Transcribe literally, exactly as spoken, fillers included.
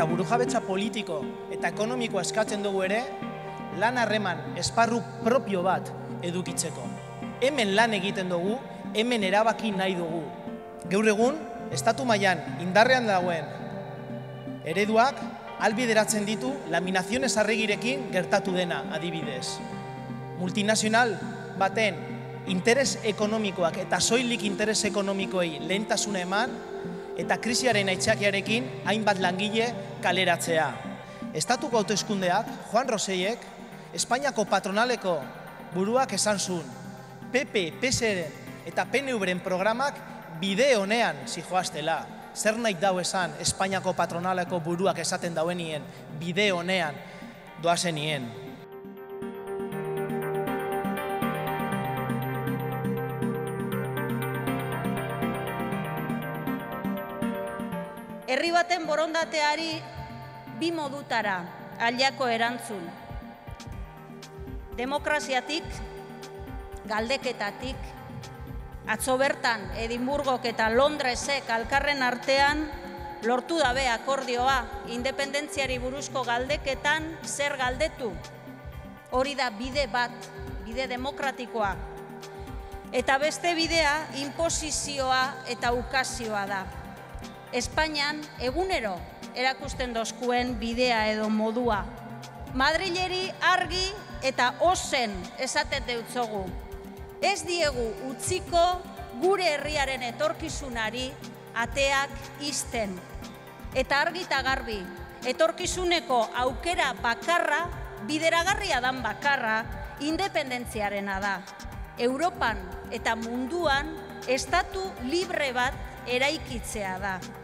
eta burujabetza politiko eta ekonomikoa eskatzen dugu ere, lan harreman esparru propio bat edukitzeko. Hemen lan egiten dugu, hemen erabaki nahi dugu. Gaur egun, estatu mailan indarrean dagoen ereduak ahalbideratzen ditu laminaziones arregirekin gertatu dena adibidez. Multinazional baten interes ekonomikoak eta soilik interes ekonomikoei lehentasuna eman eta krisiaren aitzakiarekin hainbat langile kaleratzea. Estatuko hauteskundeak, Juan Rosellek, Espainiako patronaleko buruak esan zuen, P P, P S R eta P N V-ren programak bide honean zijoaztela. Zer nahi dau esan Espainiako patronaleko buruak esaten dauenien bide honean doazenien. Herri baten borondateari bi modutara aldako erantzun. Demokraziatik, galdeketatik, atzo bertan Edinburgok eta Londresek alkarren artean lortu dabe akordioa independentziari buruzko galdeketan zer galdetu. Hori da bide bat, bide demokratikoa. Eta beste bidea inposizioa eta ukazioa da. Espainian egunero erakusten dozkuen bidea edo modua. Madrileri argi eta ozen esaten deutzogu. Ez diegu utziko gure herriaren etorkizunari ateak ixten. Eta argi eta garbi, etorkizuneko aukera bakarra, bideragarria dan bakarra, independentziarena da. Europan eta munduan estatu libre bat eraikitzea da.